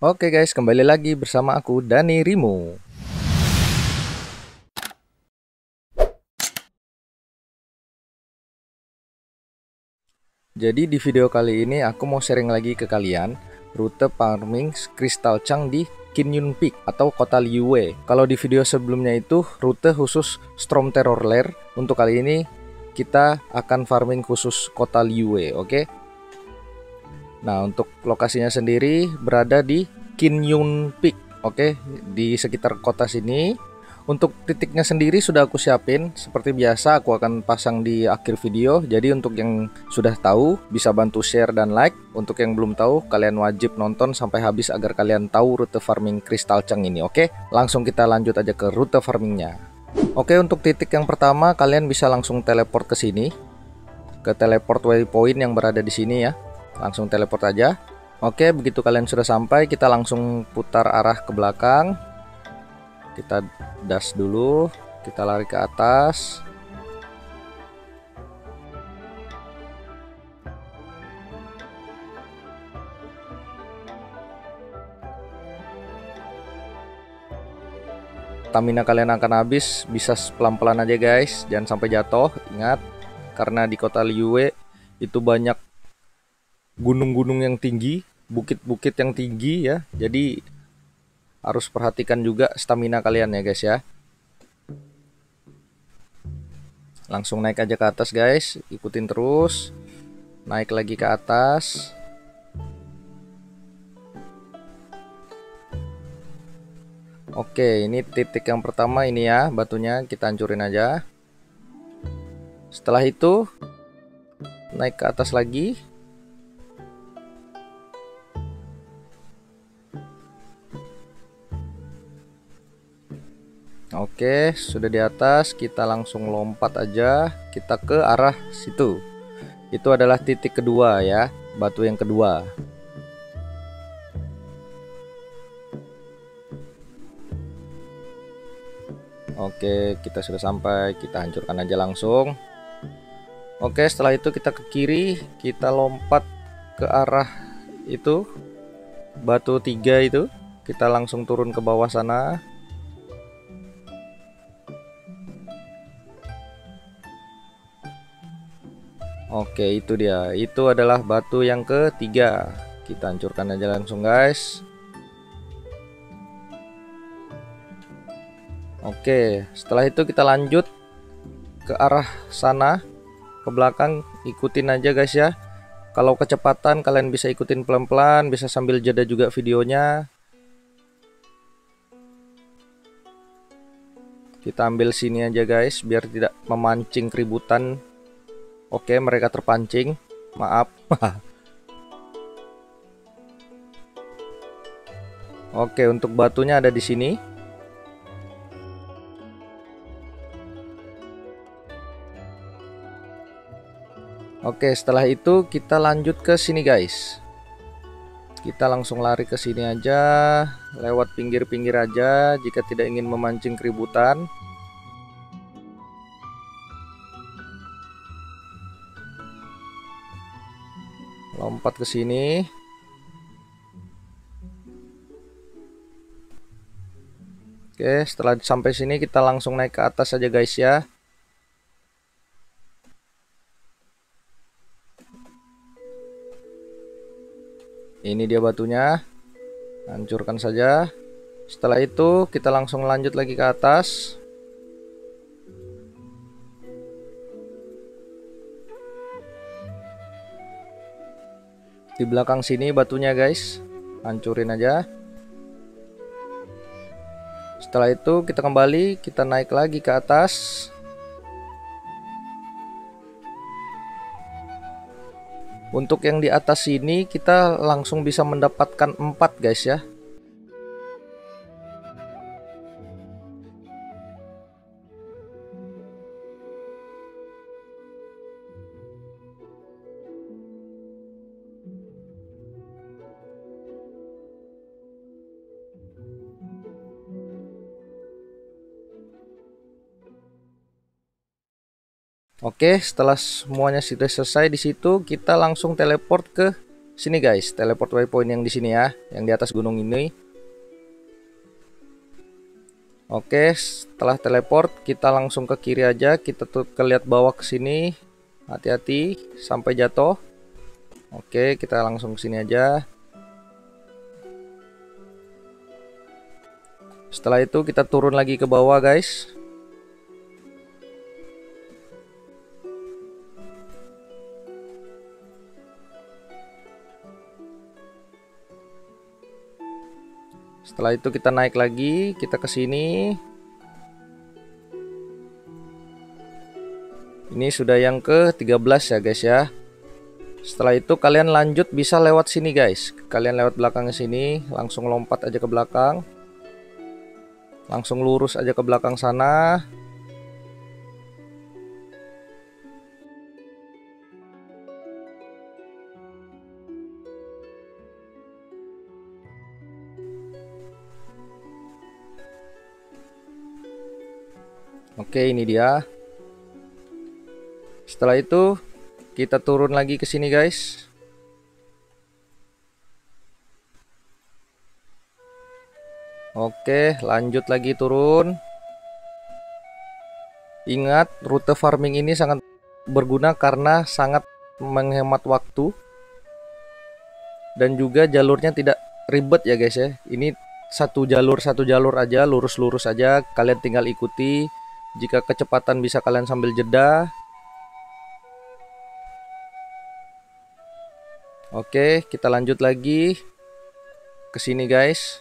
Oke guys, kembali lagi bersama aku Dani Rimo. Jadi di video kali ini aku mau sharing lagi ke kalian rute farming Crystal Chang di Kinyun Peak atau kota Liyue. Kalau di video sebelumnya itu rute khusus Storm Terror Lair, untuk kali ini kita akan farming khusus kota Liyue, oke? Nah, untuk lokasinya sendiri berada di Kinyun Peak, oke, di sekitar kota sini. Untuk titiknya sendiri sudah aku siapin, seperti biasa aku akan pasang di akhir video. Jadi untuk yang sudah tahu bisa bantu share dan like. Untuk yang belum tahu, kalian wajib nonton sampai habis agar kalian tahu rute farming Crystal Chang ini, oke? Langsung kita lanjut aja ke rute farmingnya. Oke, untuk titik yang pertama kalian bisa langsung teleport ke sini, ke teleport waypoint yang berada di sini ya. Langsung teleport aja. Oke, begitu kalian sudah sampai, kita langsung putar arah ke belakang. Kita dash dulu, kita lari ke atas. Stamina kalian akan habis, bisa pelan-pelan aja guys, jangan sampai jatuh. Ingat, karena di kota Liyue itu banyak gunung-gunung yang tinggi, bukit-bukit yang tinggi ya. Jadi harus perhatikan juga stamina kalian ya guys ya. Langsung naik aja ke atas guys, ikutin terus. Naik lagi ke atas. Oke, ini titik yang pertama ini ya, batunya kita hancurin aja. Setelah itu naik ke atas lagi. Oke, sudah di atas, kita langsung lompat aja, kita ke arah situ. Itu adalah titik kedua ya, batu yang kedua. Oke, kita sudah sampai, kita hancurkan aja langsung. Oke, setelah itu kita ke kiri, kita lompat ke arah itu, batu 3 itu. Kita langsung turun ke bawah sana. Oke, itu dia. Itu adalah batu yang ketiga. Kita hancurkan aja langsung, guys. Oke, setelah itu kita lanjut ke arah sana, ke belakang. Ikutin aja, guys ya. Kalau kecepatan kalian bisa ikutin pelan-pelan, bisa sambil jeda juga videonya. Kita ambil sini aja, guys, biar tidak memancing keributan. Oke, mereka terpancing. Maaf. Oke, untuk batunya ada di sini. Oke, setelah itu kita lanjut ke sini, guys. Kita langsung lari ke sini aja, lewat pinggir-pinggir aja jika tidak ingin memancing keributan. Lompat ke sini. Oke, setelah sampai sini kita langsung naik ke atas aja guys ya. Ini dia batunya. Hancurkan saja. Setelah itu kita langsung lanjut lagi ke atas. Di belakang sini batunya guys, hancurin aja. Setelah itu kita kembali, kita naik lagi ke atas. Untuk yang di atas sini kita langsung bisa mendapatkan 4 guys ya. Oke, setelah semuanya sudah selesai di situ, kita langsung teleport ke sini guys, teleport waypoint yang di sini ya, yang di atas gunung ini. Oke, setelah teleport kita langsung ke kiri aja, kita tuh lihat bawah ke sini. Hati-hati sampai jatuh. Oke, kita langsung ke sini aja. Setelah itu kita turun lagi ke bawah guys. Setelah itu kita naik lagi, kita ke sini. Ini sudah yang ke-13 ya guys ya. Setelah itu kalian lanjut bisa lewat sini guys. Kalian lewat belakang sini, langsung lompat aja ke belakang. Langsung lurus aja ke belakang sana. Oke, ini dia. Setelah itu kita turun lagi ke sini guys. Oke, lanjut lagi turun. Ingat, rute farming ini sangat berguna karena sangat menghemat waktu. Dan juga jalurnya tidak ribet ya guys ya. Ini satu jalur aja, lurus-lurus aja. Kalian tinggal ikuti. Jika kecepatan bisa kalian sambil jeda. Oke, kita lanjut lagi ke sini guys.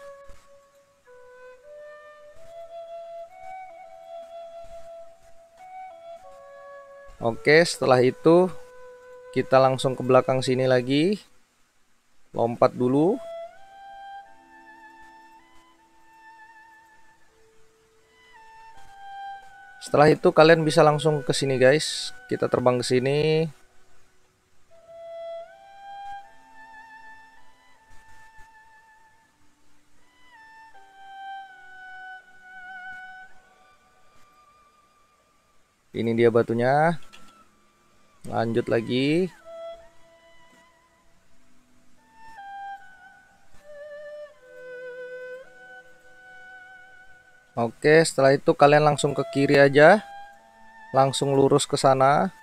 Oke, setelah itu kita langsung ke belakang sini lagi. Lompat dulu. Setelah itu kalian bisa langsung ke sini guys. Kita terbang ke sini. Ini dia batunya. Lanjut lagi. Oke, setelah itu kalian langsung ke kiri aja. Langsung lurus ke sana.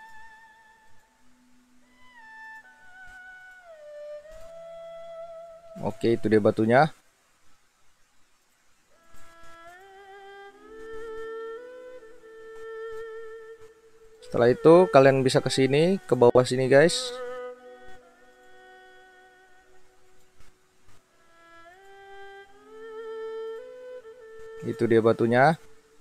Oke, itu dia batunya. Setelah itu kalian bisa ke sini, ke bawah sini guys. Itu dia batunya.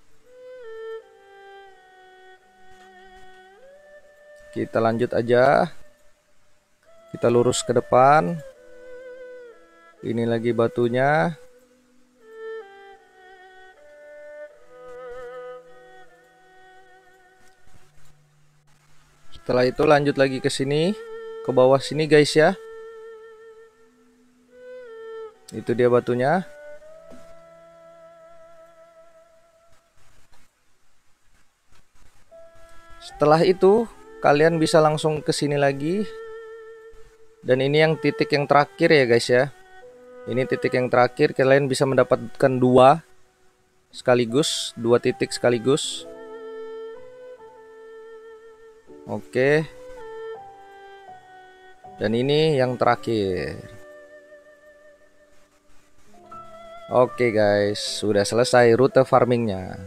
Kita lanjut aja. Kita lurus ke depan. Ini lagi batunya. Setelah itu lanjut lagi ke sini, ke bawah sini guys ya. Itu dia batunya. Setelah itu kalian bisa langsung ke sini lagi. Dan ini yang titik yang terakhir ya guys ya. Ini titik yang terakhir, kalian bisa mendapatkan dua titik sekaligus. Oke. Dan ini yang terakhir. Oke guys, sudah selesai rute farmingnya.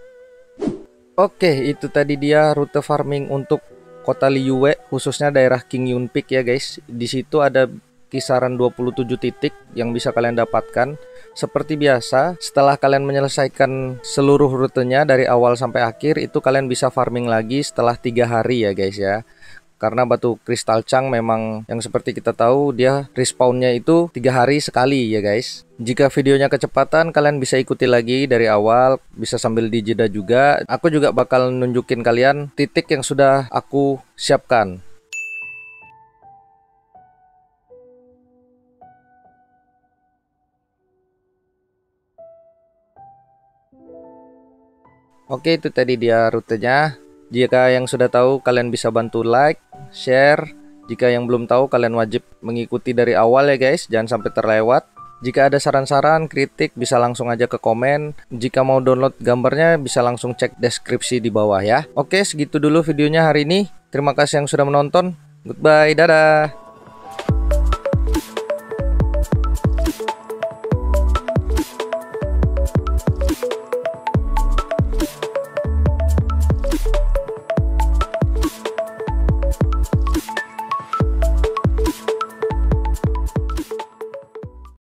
Oke, itu tadi dia rute farming untuk kota Liyue, khususnya daerah Qingyun Peak ya guys. Di situ ada kisaran 27 titik yang bisa kalian dapatkan. Seperti biasa, setelah kalian menyelesaikan seluruh rutenya dari awal sampai akhir, itu kalian bisa farming lagi setelah 3 hari ya guys ya. Karena batu kristal Chang memang yang seperti kita tahu dia respawnnya itu 3 hari sekali ya guys. Jika videonya kecepatan kalian bisa ikuti lagi dari awal, bisa sambil dijeda juga. Aku juga bakal nunjukin kalian titik yang sudah aku siapkan. Oke, itu tadi dia rutenya. Jika yang sudah tahu, kalian bisa bantu like, share, Jika yang belum tahu, kalian wajib mengikuti dari awal ya guys, jangan sampai terlewat. Jika ada saran-saran, kritik, bisa langsung aja ke komen. Jika mau download gambarnya, bisa langsung cek deskripsi di bawah ya. Oke, segitu dulu videonya hari ini. Terima kasih yang sudah menonton. Goodbye, dadah.